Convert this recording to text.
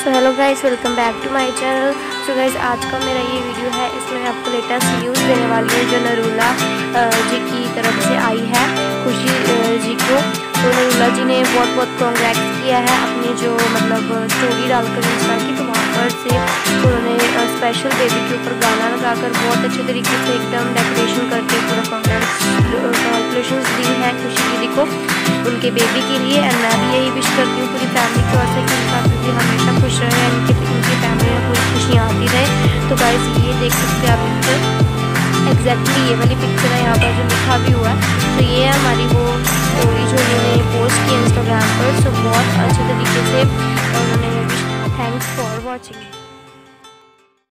So hello guys, welcome back to my channel. So guys, आज का मेरा ये वीडियो है, इसमें मैं आपको लेटेस्ट न्यूज़ देने वाली हूँ जो नरूला जी की तरफ से आई है खुशी जी को। तो नरूला जी ने बहुत बहुत कॉन्ग्रेट्स किया है अपनी जो स्टोरी डालकर इंस्टा की, तो वहाँ पर से उन्होंने स्पेशल बेबी के ऊपर गाना लगाकर बहुत अच्छे तरीके से एकदम डेकोरेशन करके पूरा कॉन्ग्रेचुलेशन दी है खुशी दीदी को उनके बेबी के लिए। एंड मैं भी यही विश करती हूँ पूरी फैमिली की ओर से कि उनका बेबी हमेशा खुश रहे, उनकी फैमिली में पूरी खुशियाँ आती रहे। तो गाइस, ये देख सकते हैं आप पिक्चर, एग्जैक्टली ये वाली पिक्चर है, यहाँ पर जो लिखा भी हुआ है। तो ये है हमारी वो स्टोरी जो उन्होंने पोस्ट की इंस्टाग्राम पर। सो बहुत अच्छे तरीके से उन्होंने, थैंक्स फॉर वॉचिंग।